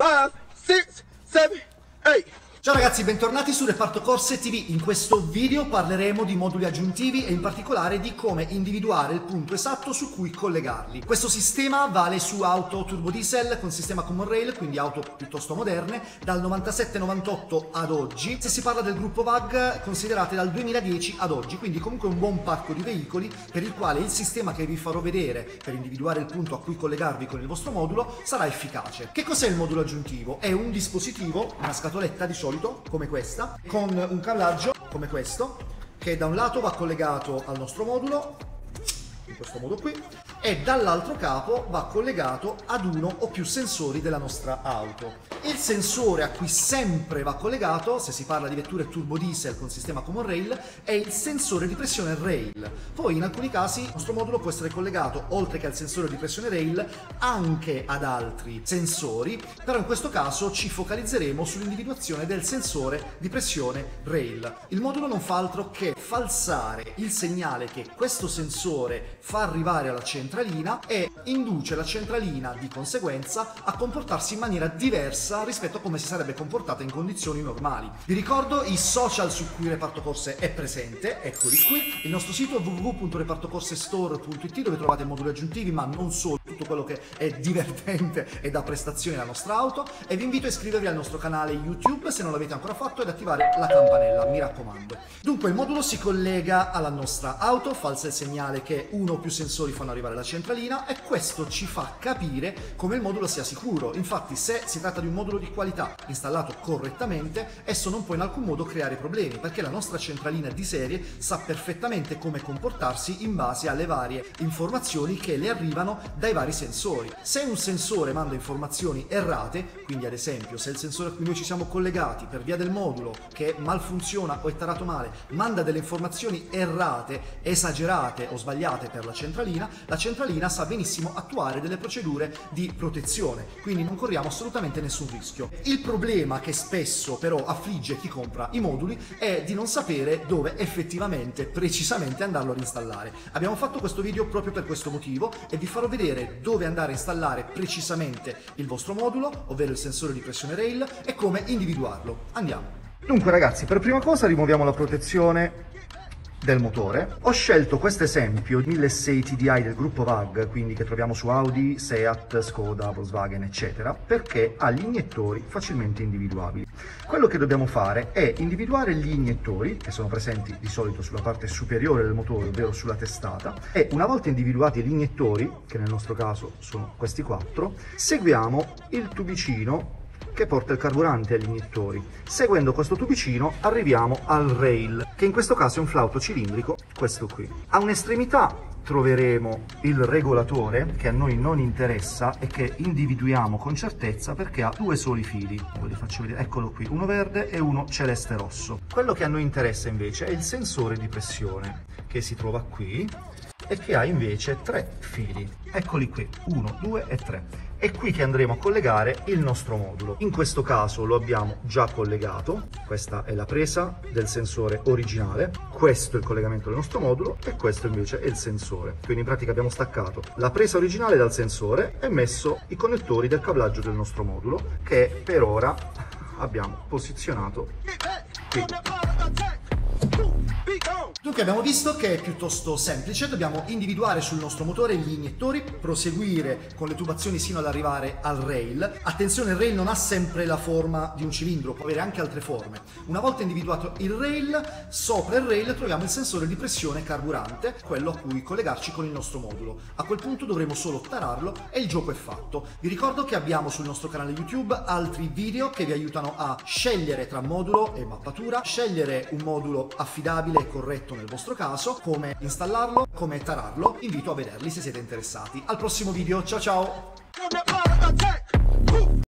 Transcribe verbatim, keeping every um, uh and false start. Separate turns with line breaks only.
five, six, seven, eight.
Ciao ragazzi, bentornati su Reparto Corse ti vu. In questo video parleremo di moduli aggiuntivi e in particolare di come individuare il punto esatto su cui collegarli. Questo sistema vale su auto turbo diesel con sistema common rail, quindi auto piuttosto moderne, dal novantasette novantotto ad oggi. Se si parla del gruppo V A G, considerate dal duemiladieci ad oggi, quindi comunque un buon parco di veicoli per il quale il sistema che vi farò vedere per individuare il punto a cui collegarvi con il vostro modulo sarà efficace. Che cos'è il modulo aggiuntivo? È un dispositivo, una scatoletta di solito come questa, con un cablaggio come questo, che da un lato va collegato al nostro modulo, in questo modo qui, e dall'altro capo va collegato ad uno o più sensori della nostra auto. Il sensore a cui sempre va collegato, se si parla di vetture turbo diesel con sistema common rail, è il sensore di pressione rail. Poi in alcuni casi il nostro modulo può essere collegato, oltre che al sensore di pressione rail, anche ad altri sensori, però in questo caso ci focalizzeremo sull'individuazione del sensore di pressione rail. Il modulo non fa altro che falsare il segnale che questo sensore fa arrivare alla centralina e induce la centralina di conseguenza a comportarsi in maniera diversa rispetto a come si sarebbe comportata in condizioni normali. Vi ricordo i social su cui Reparto Corse è presente, eccoli qui, il nostro sito w w w punto reparto corse store punto i t dove trovate moduli aggiuntivi, ma non solo, tutto quello che è divertente e dà prestazioni alla nostra auto, e vi invito a iscrivervi al nostro canale YouTube se non l'avete ancora fatto ed attivare la campanella, mi raccomando. Dunque il modulo si collega alla nostra auto, falsa il segnale che uno o più sensori fanno arrivare alla centralina e questo ci fa capire come il modulo sia sicuro. Infatti se si tratta di un modulo di qualità installato correttamente, esso non può in alcun modo creare problemi perché la nostra centralina di serie sa perfettamente come comportarsi in base alle varie informazioni che le arrivano dai vari sensori. Se un sensore manda informazioni errate, quindi ad esempio se il sensore a cui noi ci siamo collegati per via del modulo che malfunziona o è tarato male manda delle informazioni errate, esagerate o sbagliate per la centralina, la centralina sa benissimo attuare delle procedure di protezione, quindi non corriamo assolutamente nessun rischio. Il problema che spesso però affligge chi compra i moduli è di non sapere dove effettivamente, precisamente andarlo ad installare. Abbiamo fatto questo video proprio per questo motivo e vi farò vedere dove andare a installare precisamente il vostro modulo, ovvero il sensore di pressione rail, e come individuarlo. Andiamo! Dunque ragazzi, per prima cosa rimuoviamo la protezione del motore. Ho scelto questo esempio milleseicento T D I del gruppo V A G, quindi che troviamo su Audi, Seat, Skoda, Volkswagen eccetera, perché ha gli iniettori facilmente individuabili. Quello che dobbiamo fare è individuare gli iniettori, che sono presenti di solito sulla parte superiore del motore, ovvero sulla testata, e una volta individuati gli iniettori, che nel nostro caso sono questi quattro, seguiamo il tubicino che porta il carburante agli iniettori. Seguendo questo tubicino arriviamo al rail, che in questo caso è un flauto cilindrico, questo qui. A un'estremità troveremo il regolatore, che a noi non interessa e che individuiamo con certezza perché ha due soli fili. Ve li faccio vedere, eccolo qui, uno verde e uno celeste rosso. Quello che a noi interessa invece è il sensore di pressione, che si trova qui e che ha invece tre fili. Eccoli qui, uno, due e tre. È qui che andremo a collegare il nostro modulo. In questo caso lo abbiamo già collegato, questa è la presa del sensore originale, questo è il collegamento del nostro modulo e questo invece è il sensore. Quindi in pratica abbiamo staccato la presa originale dal sensore e messo i connettori del cablaggio del nostro modulo, che per ora abbiamo posizionato qui. Dunque abbiamo visto che è piuttosto semplice, dobbiamo individuare sul nostro motore gli iniettori, proseguire con le tubazioni sino ad arrivare al rail. Attenzione, il rail non ha sempre la forma di un cilindro, può avere anche altre forme. Una volta individuato il rail, sopra il rail troviamo il sensore di pressione carburante, quello a cui collegarci con il nostro modulo. A quel punto dovremo solo tararlo e il gioco è fatto. Vi ricordo che abbiamo sul nostro canale YouTube altri video che vi aiutano a scegliere tra modulo e mappatura, scegliere un modulo affidabile e corretto nel vostro caso, come installarlo, come tararlo. Invito a vederli se siete interessati. Al prossimo video, ciao ciao!